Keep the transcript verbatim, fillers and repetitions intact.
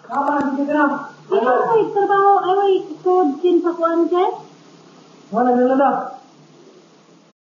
Apa lagi kita kenal? Ay, ay, trabaho, ay, ay, code sin sa kuan, Jen? Wala na lang.